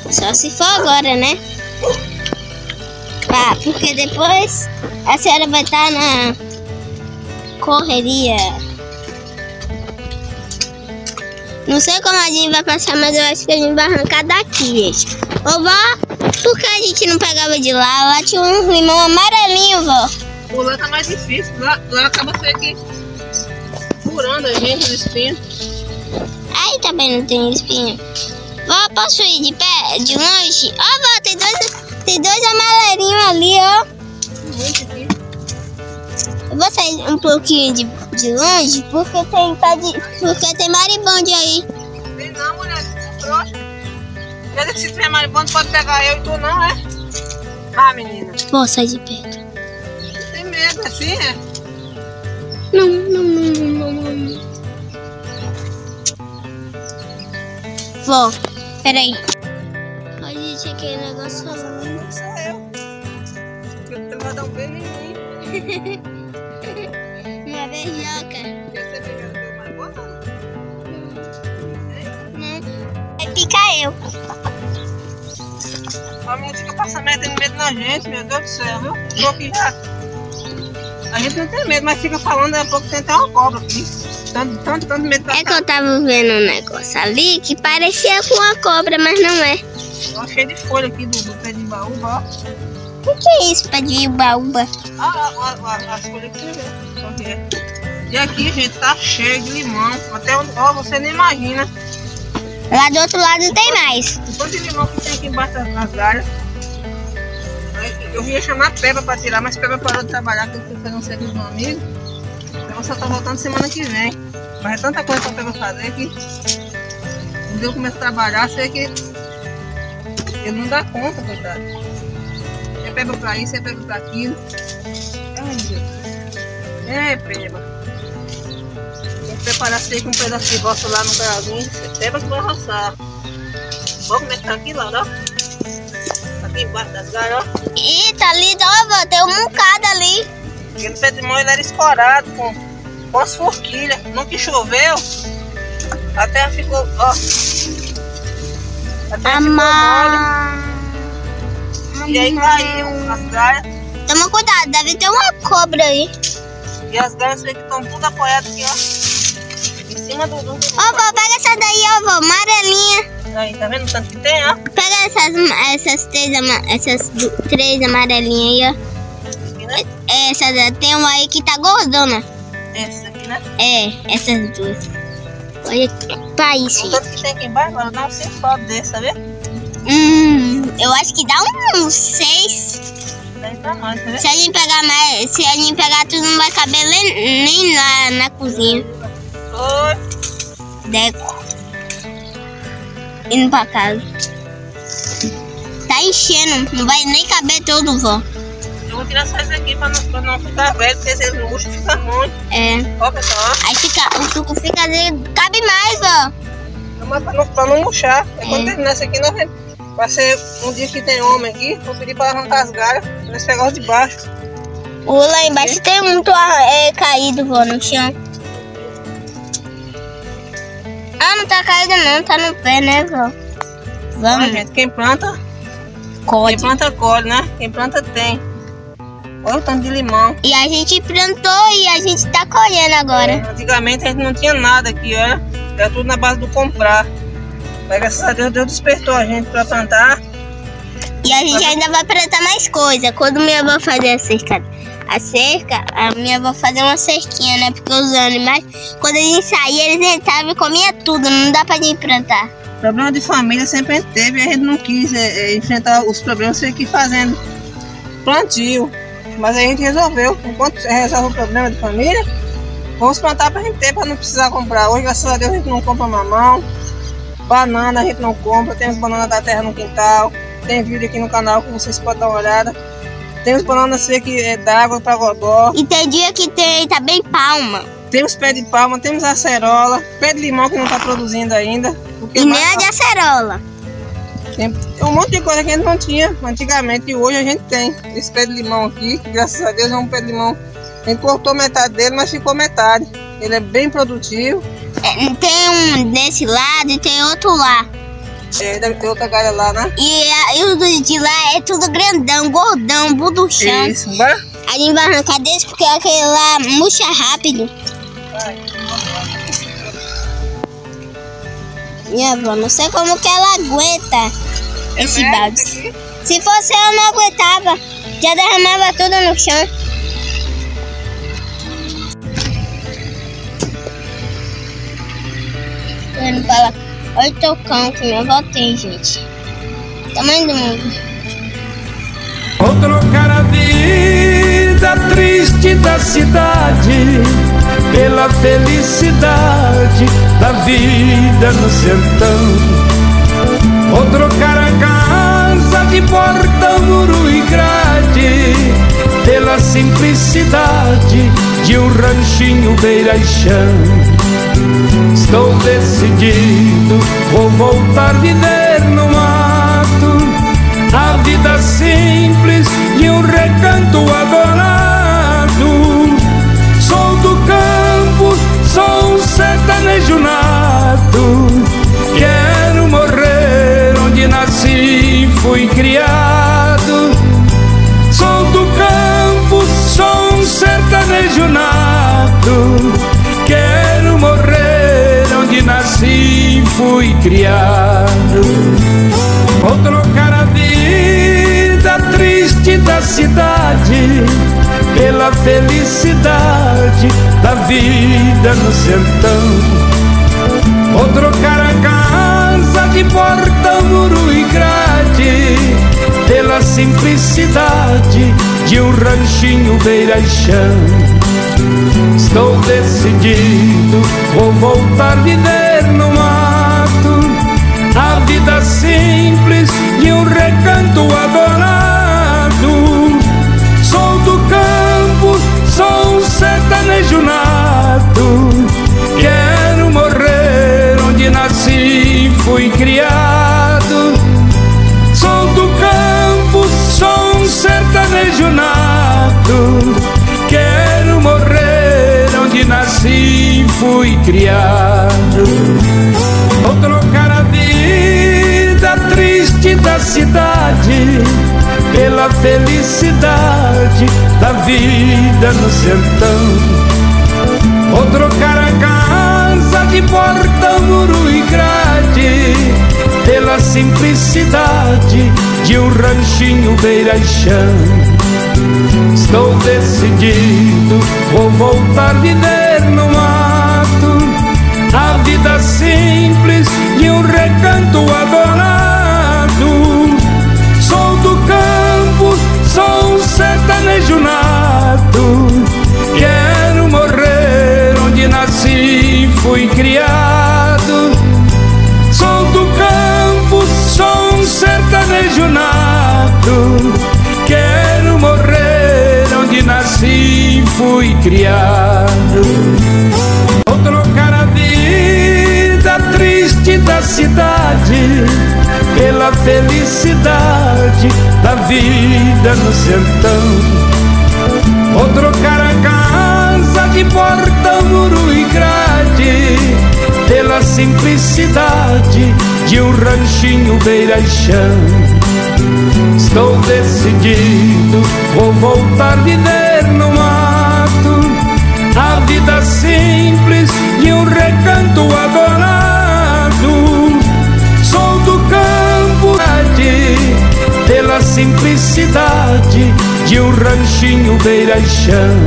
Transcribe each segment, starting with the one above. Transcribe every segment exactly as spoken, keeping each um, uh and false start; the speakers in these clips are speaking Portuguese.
Só se for agora, né? Ah, porque depois a senhora vai estar na correria. Não sei como a gente vai passar, mas eu acho que a gente vai arrancar daqui, gente. Ô, vó, por que a gente não pegava de lá? Lá tinha um limão amarelinho, vó. Por lá tá mais difícil. Lá, lá acaba sendo aqui furando a gente os espinhos. Aí também não tem espinho. Vó, posso ir de pé, de longe? Ó, vó, tem dois, tem dois amarelinhos ali, ó. Muito difícil. Eu vou sair um pouquinho de, de longe, porque tem, tá de, porque tem maribondo aí. Tem não, mulher, tu trouxa. Quer dizer que se tiver maribondo pode pegar eu e tu não, é? Ah, menina. Vou sair de perto. Não tem medo, assim, é? Não, não, não, não, não. Vó, peraí. A gente, aquele negócio falando. Não sou eu. Eu vou dar um beijo em mim. Uma beijoca. Quer ser beijada pelo maribondo? Não. Vai picar eu. A menina fica passando metendo medo na gente, meu Deus do céu, viu? Tô aqui já. A gente não tem medo, mas fica falando, daqui a pouco tem até uma cobra aqui. Tanto, tanto, tanto medo pra É que eu tava vendo um negócio ali que parecia com uma cobra, mas não é. Ó, cheio de folha aqui do, do pé de baúba, ó. O que é isso, pé de baúba? Ah, ah, ah, ah, as folhas que você vê. Só que é. E aqui, gente, tá cheio de limão. Até onde, ó, você nem imagina. Lá do outro lado tem mais. O quanto de limão que tem aqui embaixo das galhas. Eu ia chamar a Peba pra tirar, mas Peba parou de trabalhar, que eu fui fazer um serviço de um amigo. Então só tá voltando semana que vem. Mas é tanta coisa pra Peba fazer que quando eu começo a trabalhar, sei que ele não dá conta, coitado. É Peba pra isso, é Peba pra aquilo. Ai, meu Deus. É, Peba. Vou preparar sei com um pedaço de bosta lá no carrinho. É Peba que vai roçar. Olha como é que tá aqui lá, ó. Aqui embaixo das galhas, ó. Ih, tá ali, ó, vó, tem um bocado ali. Aquele pé de mão ele era escorado com, com as forquilhas. No que choveu, a terra ficou, ó. A terra Amar... ficou mole. E aí caiu as galhas. Toma cuidado, deve ter uma cobra aí. E as galhas que estão tudo apoiadas aqui, ó. Em cima do... do... Ó, vó, pega essa daí, ó, vó, amarelinha. Aí, tá vendo o tanto que tem, ó? Pega essas, essas, três, ama- essas du- três amarelinhas aí, ó. Aqui, né? Essa da- tem uma aí que tá gordona. Essa aqui, né? É, essas duas. Olha pra isso. O tanto que tem aqui embaixo, agora dá um cinco fotos desse, tá vendo? Hum, eu acho que dá uns seis. Daí pra nós, tá vendo? Se a gente pegar mais, se a gente pegar tudo, não vai caber nem, nem lá na cozinha. Oi. Deco. Indo pra casa. Tá enchendo, não vai nem caber todo, vó. Eu vou tirar só isso aqui pra não, pra não ficar velho, porque esse luxo fica ruim. É. Ó, pessoal, ó. Aí fica, o suco fica ali, cabe mais, ó. Mas pra não, pra não murchar. É. Quando terminar isso aqui, nós vamos. Vai ser um dia que tem homem aqui. Vou pedir pra arrancar as galhas. Nós pegar os de baixo. O lá embaixo tem muito é, caído, vó, no chão. Ah, não tá caído não, tá no pé, né, vó? Vamos. Olha, gente, quem planta, Code. quem planta colhe, né? Quem planta tem. Olha o tanto de limão. E a gente plantou e a gente tá colhendo agora. É, antigamente a gente não tinha nada aqui, olha. Era tudo na base do comprar. Mas graças a Deus, Deus despertou a gente pra plantar. E a gente ainda vai plantar mais coisa. Quando minha avó fazer a cerca, a cerca, a minha avó fazer uma cerquinha, né? Porque os animais, quando a gente saía, eles entravam e comiam tudo. Não dá pra gente plantar. Problema de família sempre a gente teve e a gente não quis é, é, enfrentar os problemas, foi aqui fazendo plantio. Mas a gente resolveu. Enquanto resolve o problema de família, vamos plantar pra gente ter, pra não precisar comprar. Hoje, graças a Deus, a gente não compra mamão. Banana a gente não compra. Temos banana da terra no quintal. Tem vídeo aqui no canal que vocês podem dar uma olhada. Temos banana seca é, d'água para godó. E tem dia que tem, tá bem palma. Temos pé de palma, temos acerola, pé de limão que não está produzindo ainda. E nem a de acerola. Tem um monte de coisa que a gente não tinha antigamente e hoje a gente tem. Esse pé de limão aqui, que graças a Deus é um pé de limão. A gente cortou metade dele, mas ficou metade. Ele é bem produtivo. É, tem um desse lado e tem outro lá. É, deve ter outra galha lá, né? E, a, e o de lá é tudo grandão, gordão, buduchão. Isso, bora? A gente vai arrancar desse porque aquele lá murcha rápido. Vai. Minha avó, não sei como que ela aguenta É esse velho balde. isso aqui? Se fosse ela, não aguentava. Já derramava tudo no chão. Tô indo pra lá. Olha o tocão que minha avó tem, gente. Tamanho do mundo. Vou trocar a vida triste da cidade pela felicidade da vida no sertão. Vou trocar a casa de portão, muro e grade pela simplicidade de um ranchinho beira-chão. Estou decidido, vou voltar a viver no mato, a vida simples de um recanto adorado. Sou do campo, sou um sertanejo nato, quero morrer onde nasci e fui criado. Sou do campo, sou um sertanejo nato, quero morrer onde nasci e fui criado. Vou trocar a vida triste da cidade pela felicidade da vida no sertão. Vou trocar a casa de portão, muro e grade pela simplicidade de um ranchinho beira-chão. Estou decidido, vou voltar a viver no mato, a vida simples de um recanto adorado. Sou do campo, sou um sertanejo nato, quero morrer onde nasci e fui criado. Sou do campo, sou um sertanejo nato, quero morrer onde nasci e fui criado. Vou trocar a vida triste da cidade pela felicidade da vida no sertão. Vou trocar a casa de portão, muro e grade pela simplicidade de um ranchinho beira-chão. Estou decidido, vou voltar a viver no mato, a vida simples de um recanto adorado. Sou do campo, sou um sertanejo nato, quero morrer onde nasci e fui criado. Sou do campo, sou um sertanejo nato, quero morrer onde nasci e fui criado. Vou trocar a vida triste da cidade pela felicidade da vida no sertão. Vou trocar a casa de portão, muro e grade pela simplicidade de um ranchinho beira-chão. Estou decidido, vou voltar a viver no mato, a vida simples de um recanto adorado. Sou do campo pela simplicidade de um ranchinho beira-chão.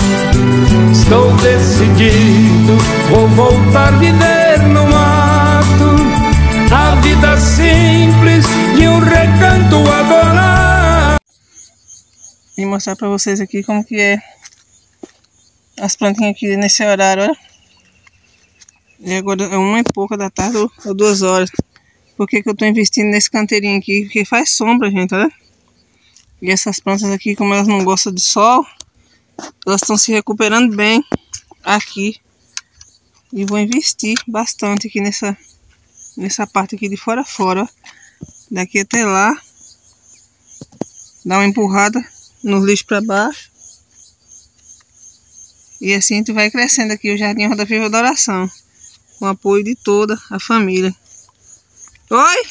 Estou decidido, vou voltar a viver no mato, a vida simples de um recanto adorado. Vim mostrar pra vocês aqui como que é as plantinhas aqui nesse horário, olha. E agora é uma e pouca da tarde ou, ou duas horas. Por que que eu tô investindo nesse canteirinho aqui? Porque faz sombra, gente, olha. E essas plantas aqui, como elas não gostam de sol, elas estão se recuperando bem aqui. E vou investir bastante aqui nessa, nessa parte aqui de fora a fora, ó. Daqui até lá. Dá uma empurrada nos lixos para baixo. E assim a gente vai crescendo aqui o Jardim Roda Viva da Oração, com o apoio de toda a família. Oi?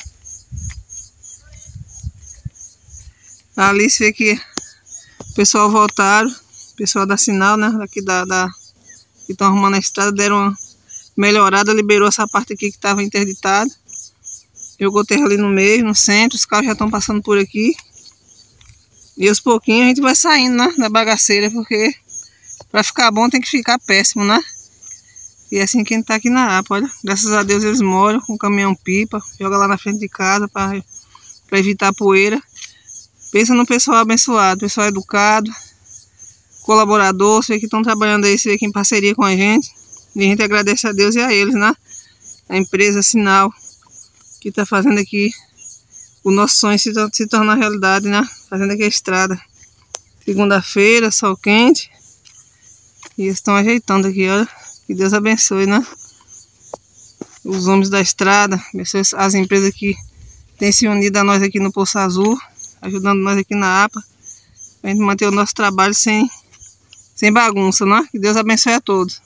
A Alice vê que o pessoal voltaram, o pessoal da Sinal, né? Daqui da, da que estão arrumando a estrada, deram uma melhorada, liberou essa parte aqui que estava interditada. Jogou terra ali no meio, no centro, os carros já estão passando por aqui. E aos pouquinhos a gente vai saindo, né, da bagaceira, porque para ficar bom tem que ficar péssimo, né? E é assim que a gente tá aqui na APA, olha. Graças a Deus eles moram com caminhão pipa, joga lá na frente de casa para evitar a poeira. Pensa no pessoal abençoado, pessoal educado, colaborador, sei que estão trabalhando aí, sei que em parceria com a gente. E a gente agradece a Deus e a eles, né? A empresa Sinal, que está fazendo aqui o nosso sonho se, se tornar realidade, né? Fazendo aqui a estrada. Segunda-feira, sol quente. E eles estão ajeitando aqui, olha. Que Deus abençoe, né? Os homens da estrada, abençoe as empresas que têm se unido a nós aqui no Poço Azul, ajudando nós aqui na APA, para a gente manter o nosso trabalho sem, sem bagunça, né? Que Deus abençoe a todos.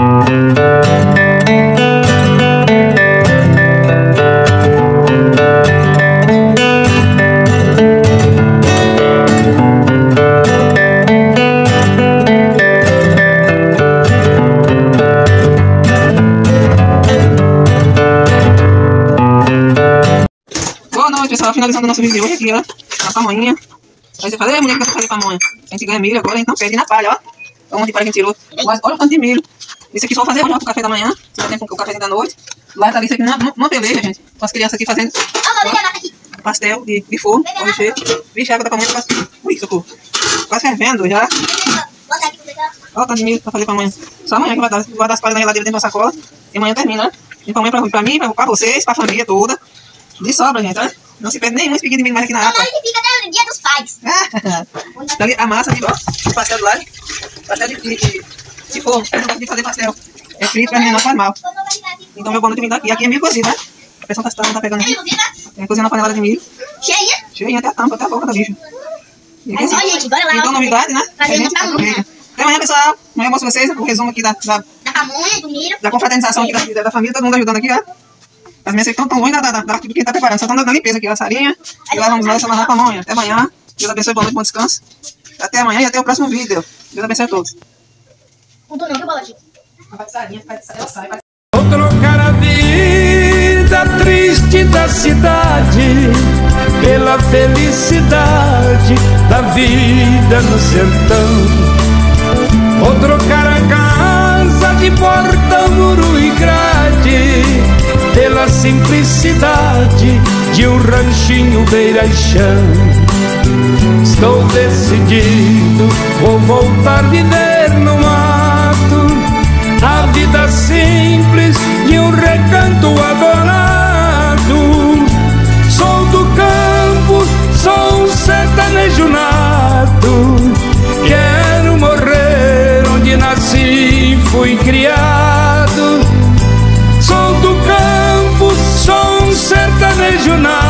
Boa noite, pessoal. Finalizando o nosso vídeo de hoje aqui, ó, na pamonha. Aí você fala, é mulher que eu vou fazer pamonha. A gente ganha milho agora, então pede na palha, ó. Olha onde para que a gente tirou. Mas olha o tanto de milho. Isso aqui só vou fazer hoje, ó, pro café da manhã. Se tem o café da noite. Lá tá isso aqui numa peleja, gente. Com as crianças aqui fazendo ó, pastel de, de forno. Ó, recheio. Vixe, a água da pamonha tá quase. Ui, socorro. Quase fervendo já. Olha o tanto de milho pra fazer pamonha. Só amanhã que vai dar. Guardar as palhas na geladeira dentro da sacola. E amanhã termina, né? Tem pamonha pra, pra mim, pra, pra vocês, pra família toda. De sobra, gente, olha. Não se perde nenhum espiguinho de milho mais aqui na APA. Mamãe que fica até no dia dos pais. Tá ali a massa ali, ó. O pastel do lado. Pastel de, de, de, de forno. Eu não gosto de fazer pastel. É frito, pra mim não faz mal. Então meu boa noite me dá aqui. Aqui é milho cozido, né? A pressão tá, tá pegando aqui. Tem cozinha na panela de milho. Cheia? Cheia até a tampa, até a boca da bicha. E aqui, assim, Olha, gente, bora lá. então novidade, né? Fazer A gente uma pamonha. até amanhã, pessoal. Amanhã eu mostro vocês o resumo aqui da, da, Da pamonha, do milho. da confraternização aqui da, da família. Todo mundo ajudando aqui, ó. As minhas estão tão longe da, da, da, da tudo que a gente tá preparando. Só estão dando limpeza aqui, ó, a sarinha. E lá vamos lá chamar a pamonha. Até amanhã. Deus abençoe, boa noite, bom descanso. Até amanhã e até o próximo vídeo. Deus abençoe a todos. Contou não, que boladinho. Vai sarinha, vai sair, vai. Vou trocar a vida triste da cidade pela felicidade da vida no sertão. Vou trocar a casa de portão, muro e grade pela simplicidade de um ranchinho beira-chão. Estou decidido, vou voltar a viver no mato, a vida simples de um recanto adorado. Sou do campo, sou um sertanejo nato, quero morrer onde nasci e fui criado. Sou do campo, sou um sertanejo nato,